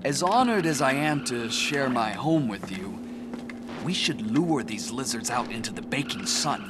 As honored as I am to share my home with you, we should lure these lizards out into the baking sun.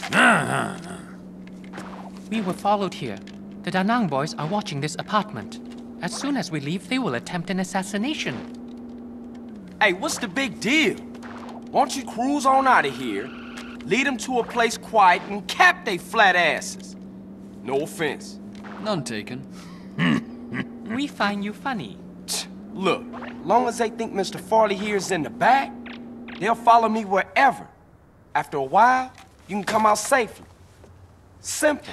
We were followed here. The Da Nang boys are watching this apartment. As soon as we leave, they will attempt an assassination. Hey, what's the big deal? Why don't you cruise on out of here, lead them to a place quiet, and cap they flat asses? No offense. None taken. We find you funny. Look, long as they think Mr. Farley here is in the back, they'll follow me wherever. After a while, you can come out safely. Simple.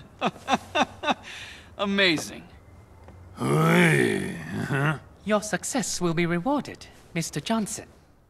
Amazing. Your success will be rewarded, Mr. Johnson.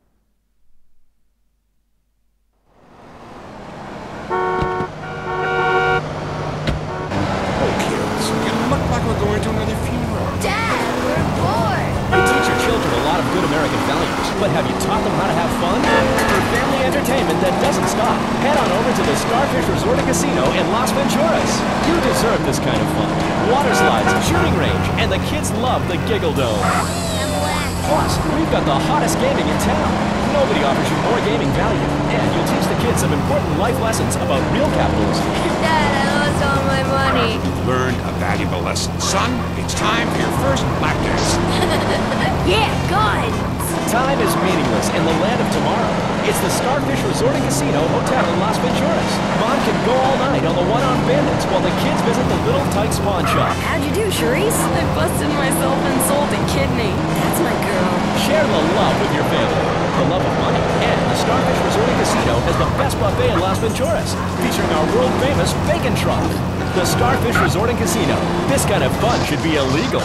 Look like we're going to another funeral. Dad, we're bored. You teach your children a lot of good American values, but have you taught them how to have fun? For family entertainment that doesn't stop, head on over to the Starfish Resort and Casino in Las Venturas. You deserve this kind of fun. Water slides, shooting range, and the kids love the Giggle Dome. Plus, we've got the hottest gaming in town. Nobody offers you more gaming value, and you'll teach the kids some important life lessons about real capitalism. Dad, I lost all my money. Learn a valuable lesson. Son, it's time for your first lap dance. Yeah, God. Time is meaningless in the land of tomorrow. It's the Starfish Resort and Casino Hotel in Las Venturas. Mom can go all night on the one-armed bandits while the kids visit the Little Tyke Spawn Shop. How'd you do, Charisse? I busted myself and sold a kidney. That's my girl. Share the love with your family, the love of money, and the Starfish Resort and Casino has the best buffet in Las Venturas, featuring our world-famous bacon truck. The Starfish Resort and Casino. This kind of fun should be illegal.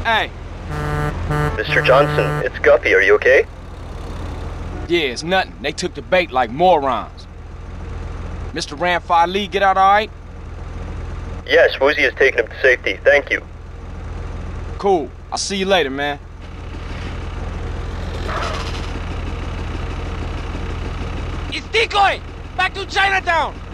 Hey. Mr. Johnson, it's Guppy. Are you okay? Yeah, it's nothing. They took the bait like morons. Mr. Ramfire Lee get out all right? Yes, Woozy has taken him to safety. Thank you. Cool. I'll see you later, man. It's Decoy! Back to Chinatown!